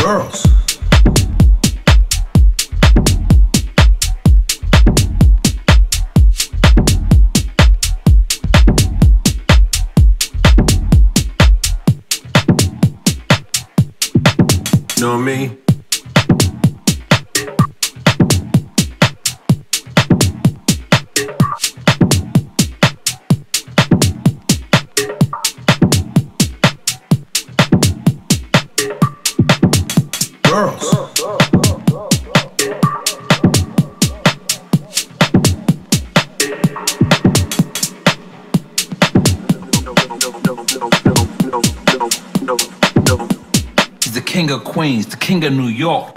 Girls. Know me? Girls. He's the king of Queens, the king of New York.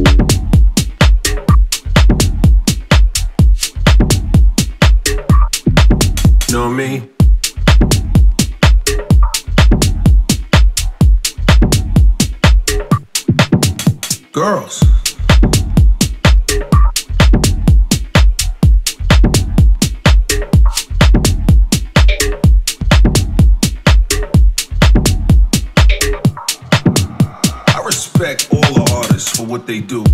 Know me? Girls. I respect all the artists for what they do.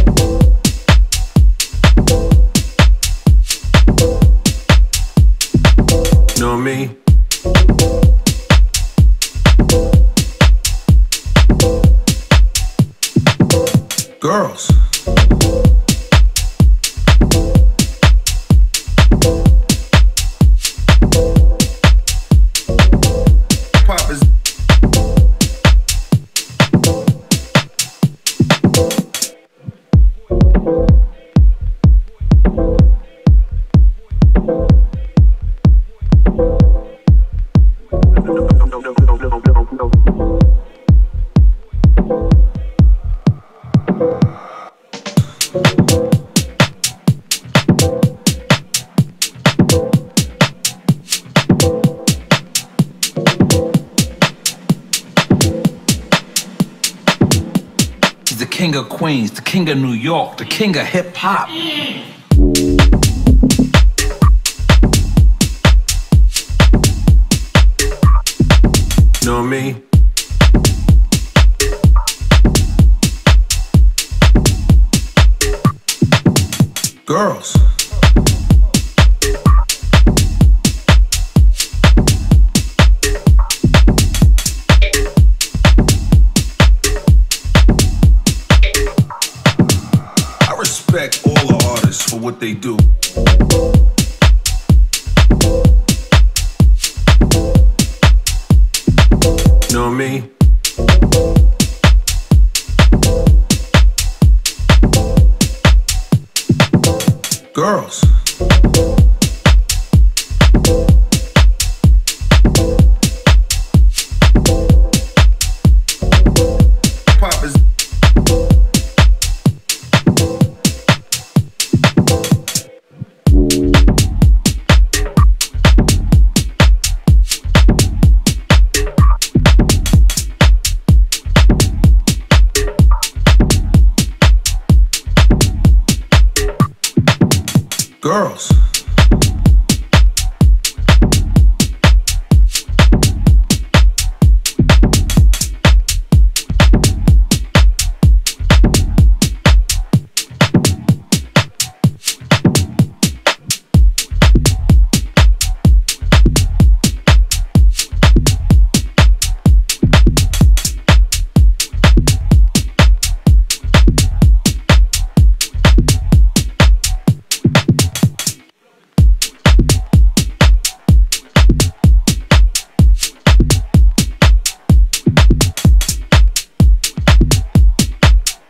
Know me? Girls. Pop is the king of Queens, the king of New York, the king of hip hop. Know me? Girls. I respect all the artists for what they do. Know me? Girls. Pop is girls.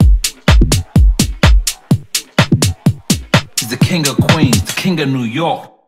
The king of Queens, the king of New York.